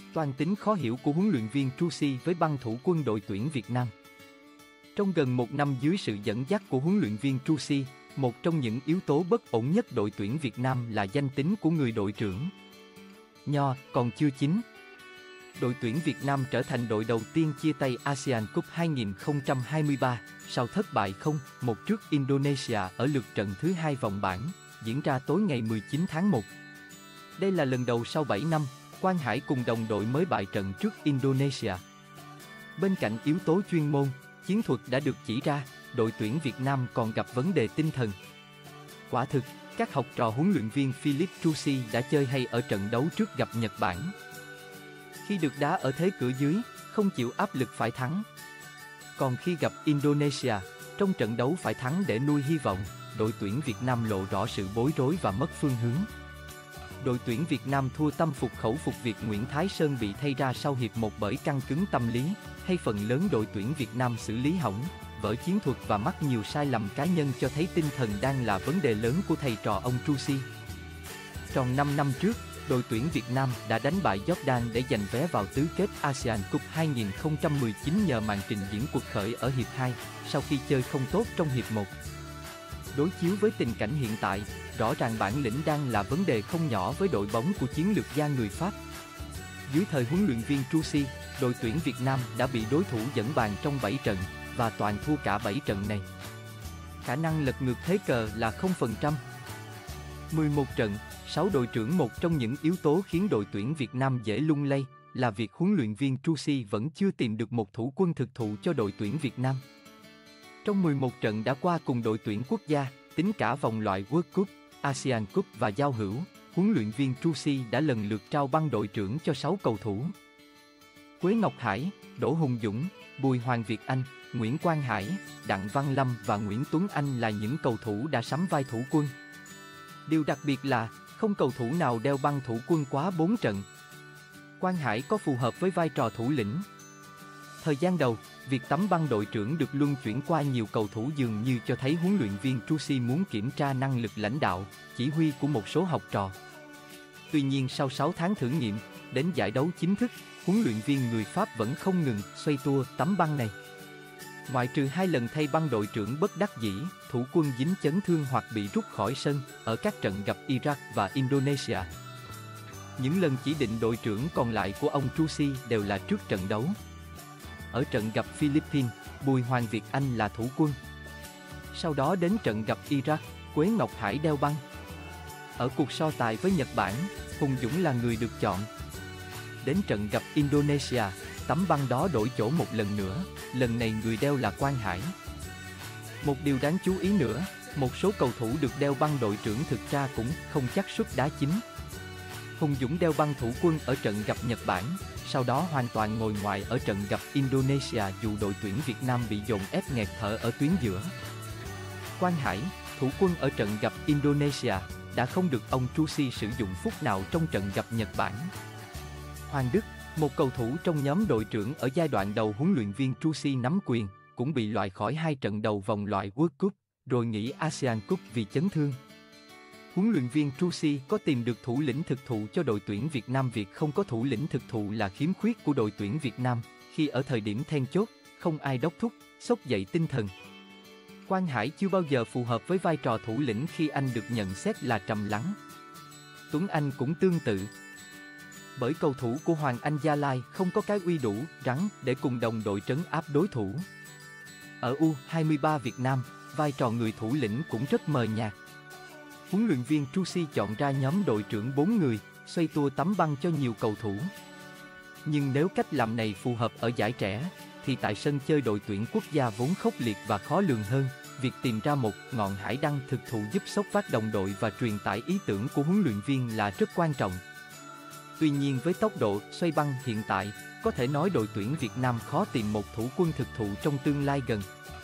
Toan tính khó hiểu của huấn luyện viên Trusi với băng thủ quân đội tuyển Việt Nam. Trong gần một năm dưới sự dẫn dắt của huấn luyện viên Trusi, một trong những yếu tố bất ổn nhất đội tuyển Việt Nam là danh tính của người đội trưởng. Nho còn chưa chín. Đội tuyển Việt Nam trở thành đội đầu tiên chia tay ASEAN Cup 2023 sau thất bại 0-1 trước Indonesia ở lượt trận thứ 2 vòng bảng, diễn ra tối ngày 19 tháng 1. Đây là lần đầu sau 7 năm, Quang Hải cùng đồng đội mới bại trận trước Indonesia. Bên cạnh yếu tố chuyên môn, chiến thuật đã được chỉ ra, đội tuyển Việt Nam còn gặp vấn đề tinh thần. Quả thực, các học trò huấn luyện viên Philippe Trusi đã chơi hay ở trận đấu trước gặp Nhật Bản. Khi được đá ở thế cửa dưới, không chịu áp lực phải thắng. Còn khi gặp Indonesia, trong trận đấu phải thắng để nuôi hy vọng, đội tuyển Việt Nam lộ rõ sự bối rối và mất phương hướng. Đội tuyển Việt Nam thua tâm phục khẩu phục việc Nguyễn Thái Sơn bị thay ra sau hiệp 1 bởi căng cứng tâm lý, hay phần lớn đội tuyển Việt Nam xử lý hỏng, vỡ chiến thuật và mắc nhiều sai lầm cá nhân cho thấy tinh thần đang là vấn đề lớn của thầy trò ông Trusi. Tròn 5 năm trước, đội tuyển Việt Nam đã đánh bại Jordan để giành vé vào tứ kết ASEAN Cup 2019 nhờ màn trình diễn quật khởi ở hiệp 2, sau khi chơi không tốt trong hiệp 1. Đối chiếu với tình cảnh hiện tại, rõ ràng bản lĩnh đang là vấn đề không nhỏ với đội bóng của chiến lược gia người Pháp. Dưới thời huấn luyện viên Trusi, đội tuyển Việt Nam đã bị đối thủ dẫn bàn trong 7 trận, và toàn thua cả 7 trận này. Khả năng lật ngược thế cờ là 0%. 11 trận, 6 đội trưởng. Một trong những yếu tố khiến đội tuyển Việt Nam dễ lung lay là việc huấn luyện viên Trusi vẫn chưa tìm được một thủ quân thực thụ cho đội tuyển Việt Nam. Trong 11 trận đã qua cùng đội tuyển quốc gia, tính cả vòng loại World Cup, ASEAN Cup và giao hữu, huấn luyện viên Trusi đã lần lượt trao băng đội trưởng cho 6 cầu thủ. Quế Ngọc Hải, Đỗ Hùng Dũng, Bùi Hoàng Việt Anh, Nguyễn Quang Hải, Đặng Văn Lâm và Nguyễn Tuấn Anh là những cầu thủ đã sắm vai thủ quân. Điều đặc biệt là, không cầu thủ nào đeo băng thủ quân quá 4 trận. Quang Hải có phù hợp với vai trò thủ lĩnh. Thời gian đầu, việc tắm băng đội trưởng được luân chuyển qua nhiều cầu thủ dường như cho thấy huấn luyện viên Trusi muốn kiểm tra năng lực lãnh đạo, chỉ huy của một số học trò. Tuy nhiên sau 6 tháng thử nghiệm, đến giải đấu chính thức, huấn luyện viên người Pháp vẫn không ngừng xoay tua tấm băng này. Ngoại trừ 2 lần thay băng đội trưởng bất đắc dĩ, thủ quân dính chấn thương hoặc bị rút khỏi sân ở các trận gặp Iraq và Indonesia. Những lần chỉ định đội trưởng còn lại của ông Trusi đều là trước trận đấu. Ở trận gặp Philippines, Bùi Hoàng Việt Anh là thủ quân. Sau đó đến trận gặp Iraq, Quế Ngọc Hải đeo băng. Ở cuộc so tài với Nhật Bản, Hùng Dũng là người được chọn. Đến trận gặp Indonesia, tấm băng đó đổi chỗ một lần nữa, lần này người đeo là Quang Hải. Một điều đáng chú ý nữa, một số cầu thủ được đeo băng đội trưởng thực ra cũng không chắc suất đá chính. Hùng Dũng đeo băng thủ quân ở trận gặp Nhật Bản, sau đó hoàn toàn ngồi ngoài ở trận gặp Indonesia dù đội tuyển Việt Nam bị dồn ép nghẹt thở ở tuyến giữa. Quang Hải, thủ quân ở trận gặp Indonesia, đã không được ông Trusi sử dụng phút nào trong trận gặp Nhật Bản. Hoàng Đức, một cầu thủ trong nhóm đội trưởng ở giai đoạn đầu huấn luyện viên Trusi nắm quyền, cũng bị loại khỏi 2 trận đầu vòng loại World Cup, rồi nghỉ ASEAN Cup vì chấn thương. Huấn luyện viên Trusi có tìm được thủ lĩnh thực thụ cho đội tuyển Việt Nam. Việc không có thủ lĩnh thực thụ là khiếm khuyết của đội tuyển Việt Nam, khi ở thời điểm then chốt, không ai đốc thúc, xốc dậy tinh thần. Quang Hải chưa bao giờ phù hợp với vai trò thủ lĩnh khi anh được nhận xét là trầm lắng. Tuấn Anh cũng tương tự. Bởi cầu thủ của Hoàng Anh Gia Lai không có cái uy đủ rắn để cùng đồng đội trấn áp đối thủ. Ở U23 Việt Nam, vai trò người thủ lĩnh cũng rất mờ nhạt. Huấn luyện viên Trusi chọn ra nhóm đội trưởng 4 người, xoay tua tấm băng cho nhiều cầu thủ. Nhưng nếu cách làm này phù hợp ở giải trẻ, thì tại sân chơi đội tuyển quốc gia vốn khốc liệt và khó lường hơn, việc tìm ra một ngọn hải đăng thực thụ giúp xốc vác đồng đội và truyền tải ý tưởng của huấn luyện viên là rất quan trọng. Tuy nhiên với tốc độ xoay băng hiện tại, có thể nói đội tuyển Việt Nam khó tìm một thủ quân thực thụ trong tương lai gần.